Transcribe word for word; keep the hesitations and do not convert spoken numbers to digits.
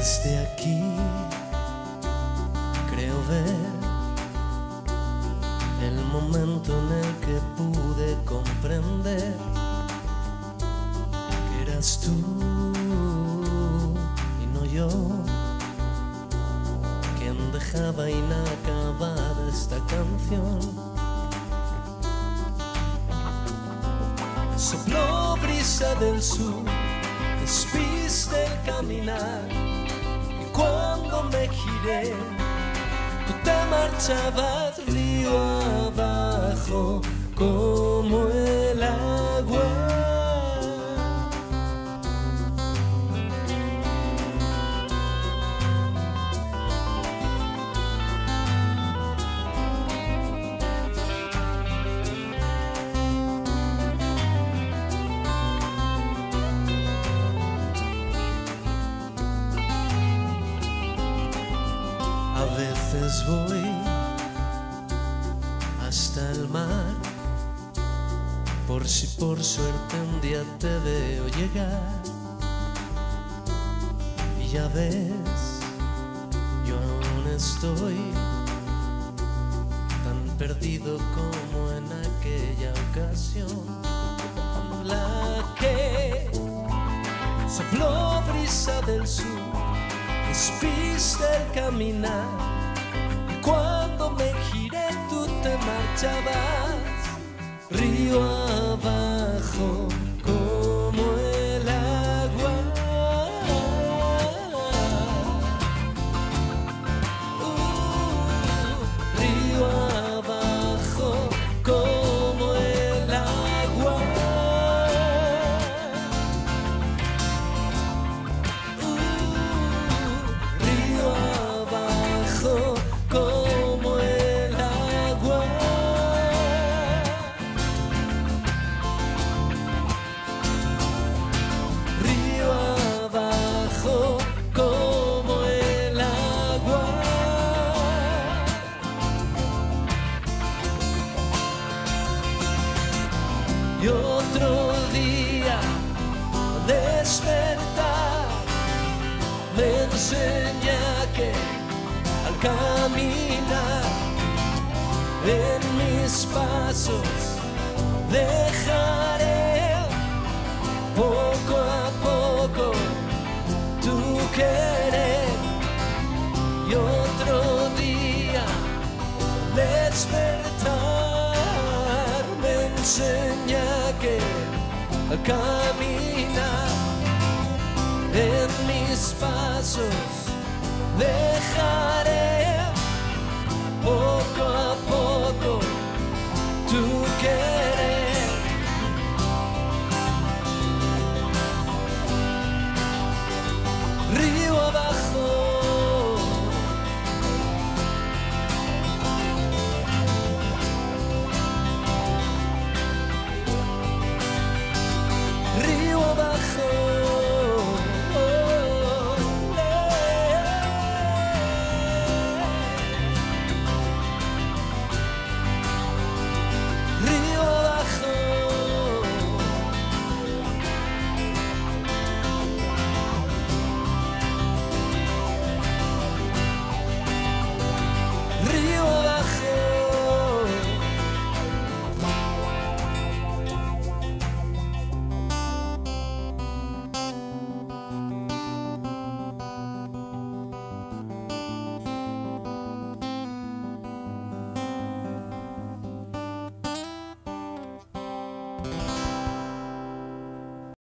Desde aquí creo ver el momento en el que pude comprender que eras tú y no yo quien dejaba inacabada esta canción. Sopló brisa del sur, despiste el caminar, y cuando me giré tú te marchabas río abajo como el agua. A veces voy hasta el mar, por si por suerte un día te veo llegar. Y ya ves, yo aún estoy tan perdido como en aquella ocasión, la que sopló brisa del sur, despiste el caminar, y cuando me giré tú te marchabas río abajo como el agua. Uh, río abajo como el agua. Como el agua, río abajo como el agua. Y otro día despertar me enseña que al caminar en mis pasos dejaré poco a poco tu querer. Y otro día despertar me enseña que al caminar en mis pasos dejaré poco a poco tu querer.